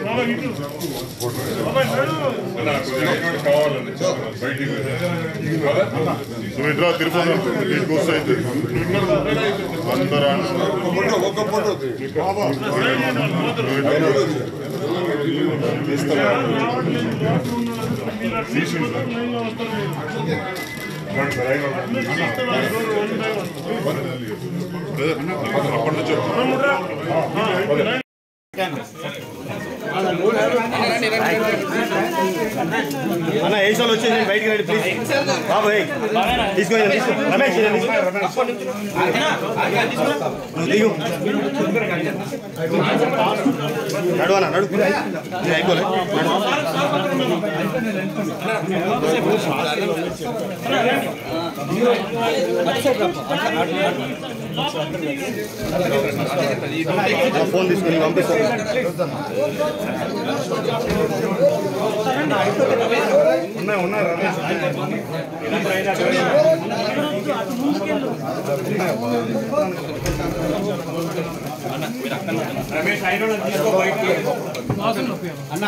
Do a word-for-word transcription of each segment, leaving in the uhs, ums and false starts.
సుమిత్ర తిరుపతి నీకు వస్తాయి అందరూ అప్పటి నుంచి అన్న ఏ సార్లు వచ్చేసి బయటికి రండి ప్లీజ్ బాబాయ్ తీసుకొని రమేష్ దిగు నడు అన్న నడు అయిపోలే ఫోన్ తీసుకొని పంపిస్తాను ఉన్నాయి ఉన్నాయి రమేష్ అన్న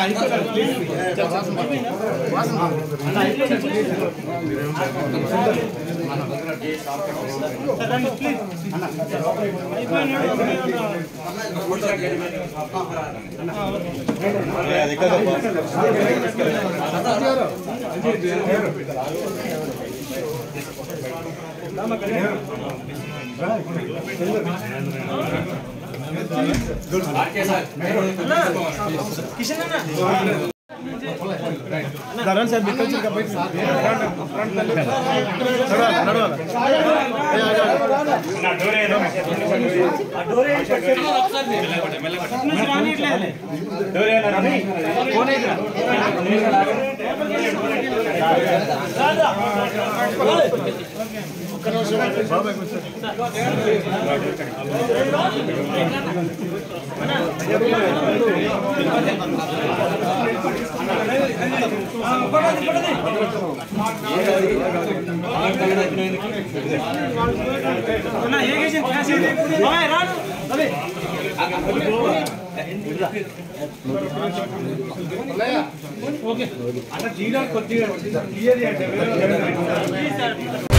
ధరన్ సార్ బికల్చర్ का बैठ ना डोरे आ डोरे डोरे रवि कौन है ఓకే అన్న జీలో కొద్దిగా క్లియర్ చేయండి.